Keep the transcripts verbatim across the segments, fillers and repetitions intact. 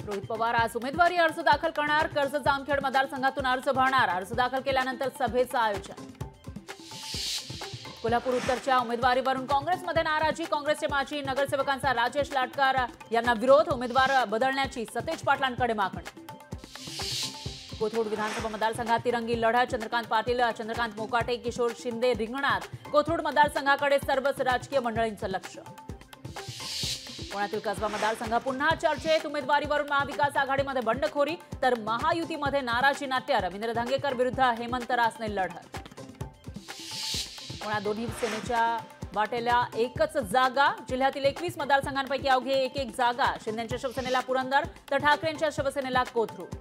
रोहित पवार आज उमेदवारी अर्ज दाखल करणार. कर्ज जामखेड मतदारसंघातून अर्ज भरणार. अर्ज दाखल केल्यानंतर सभेचं आयोजन. कोल्हापूर उत्तरच्या उमेदवारीवरून काँग्रेसमध्ये नाराजी. काँग्रेसचे माजी नगरसेवकांचा राजेश लाटकर यांना विरोध. उमेदवार बदलण्याची सतेज पाटलांकडे मागणी. कोथरूड विधानसभा मतदारसंघात तिरंगी लढत. चंद्रकांत पाटील, चंद्रकांत मोकाटे, किशोर शिंदे रिंगणात. कोथरूड मतदारसंघाकडे सर्वच राजकीय मंडळींचं लक्ष. पुण्यातील कसबा मतदारसंघ पुन्हा चर्चेत. उमेदवारीवरून महाविकास आघाडीमध्ये बंडखोरी तर महायुतीमध्ये नाराजी नाट्य. रवींद्र धंगेकर विरुद्ध हेमंत रासने लढत. पुण्यात दोन्ही सेनेच्या वाटेला एकच जागा. जिल्ह्यातील एकवीस मतदारसंघांपैकी अवघे एक एक जागा. शिंदेच्या शिवसेनेला पुरंदर तर ठाकरेंच्या शिवसेनेला कोथरूड.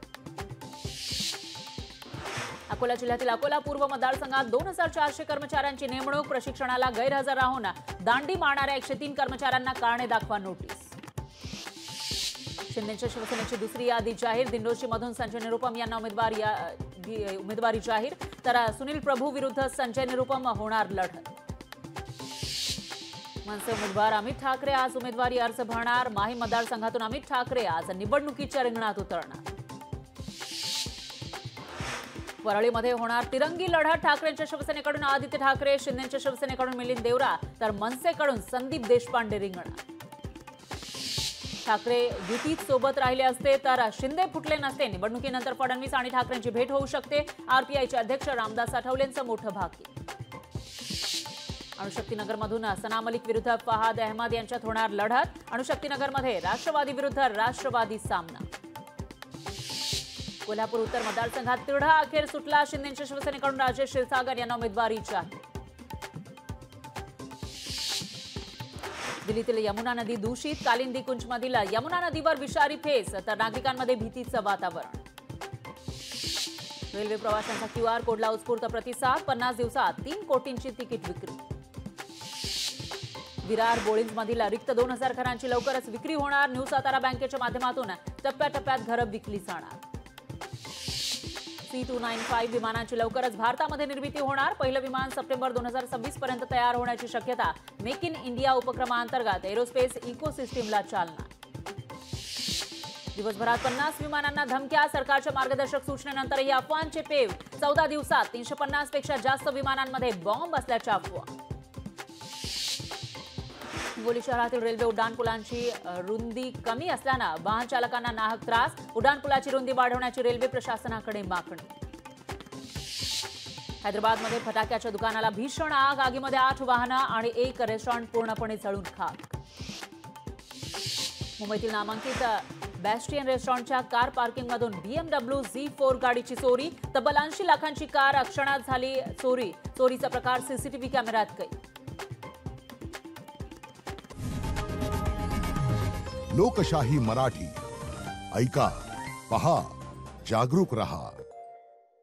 अकोला जिल्ह्यातील अकोला पूर्व मतदारसंघात दोन हजार चारशे कर्मचाऱ्यांची नेमणूक. प्रशिक्षणाला गैरहजर राहून दांडी मारणाऱ्या एकशे तीन कर्मचाऱ्यांना कारणे दाखवा नोटीस. शिंदेच्या शिवसेनेची दुसरी यादी जाहीर. दिंडोशीमधून संजय निरुपम यांना उमेदवारी उमेदवारी जाहीर तर सुनील प्रभू विरुद्ध संजय निरुपम होणार लढत. मनसे उमेदवार अमित ठाकरे आज उमेदवारी अर्ज भरणार. माही मतदारसंघातून अमित ठाकरे आज निवडणुकीच्या रिंगणात उतरणार. वरळीमध्ये होणार तिरंगी लढत. ठाकरेंच्या शिवसेनेकडून आदित्य ठाकरे, शिंदेच्या शिवसेनेकडून मिलिंद देवरा तर मनसेकडून संदीप देशपांडे रिंगणात. ठाकरे युतीत सोबत राहिले असते तर शिंदे फुटले नसते. निवडणुकीनंतर फडणवीस आणि ठाकरेंची भेट होऊ शकते. आरपीआयचे अध्यक्ष रामदास आठवलेंचं मोठं भाग्य. अणुशक्तीनगरमधून सना मलिक विरुद्ध फहाद अहमद यांच्यात होणार लढत. अणुशक्तीनगरमध्ये राष्ट्रवादी विरुद्ध राष्ट्रवादी सामना. कोल्हापूर उत्तर मतदारसंघात तिढा अखेर सुटला. शिंदेच्या शिवसेनेकडून राजेश क्षीरसागर यांना उमेदवारी जाहीर. दिल्लीतील यमुना नदी दूषित. कालिंदी कुंजमधील यमुना नदीवर विषारी फेस तर नागरिकांमध्ये भीतीचं वातावरण. रेल्वे प्रवाशांचा क्यूआर कोडला उत्स्फूर्त प्रतिसाद. पन्नास दिवसात तीन कोटींची तिकीट विक्री. विरार बोळिंजमधील रिक्त दोन हजार घरांची लवकरच विक्री होणार. न्यू सातारा बँकेच्या माध्यमातून टप्प्याटप्प्यात घरं विकली जाणार. सी टू नाईन फाईव्ह विमानांची लवकरच भारतामध्ये निर्मिती होणार. पहिलं विमान सप्टेंबर दोन हजार सव्वीस पर्यंत तयार होण्याची शक्यता. मेक इन इंडिया उपक्रमांतर्गत एरोस्पेस इकोसिस्टीमला चालना. दिवसभरात पन्नास विमानांना धमक्या. सरकारच्या मार्गदर्शक सूचनेनंतरही अफवांचे पेव. चौदा दिवसात तीनशे पन्नास पेक्षा जास्त विमानांमध्ये बॉम्ब असल्याच्या अफवा. हिंगोली शहरातील रेल्वे उड्डाणपुलांची रुंदी कमी असल्यानं वाहन चालकांना नाहक त्रास. उड्डाणपुलाची रुंदी वाढवण्याची रेल्वे प्रशासनाकडे मागणी. हैदराबादमध्ये फटाक्याच्या दुकानाला भीषण आग. आगीमध्ये आठ वाहनं आणि एक रेस्टॉरंट पूर्णपणे जळून खाक. मुंबईतील नामांकित बॅस्टियन रेस्टॉरंटच्या कार पार्किंगमधून बीएमडब्ल्यू झी फोर गाडीची चोरी. तब्बल ऐंशी लाखांची कार क्षणात झाली चोरी. चोरीचा प्रकार सीसीटीव्ही कॅमेऱ्यात कैद. लोकशाही मराठी ऐका, पहा, जागरूक रहा.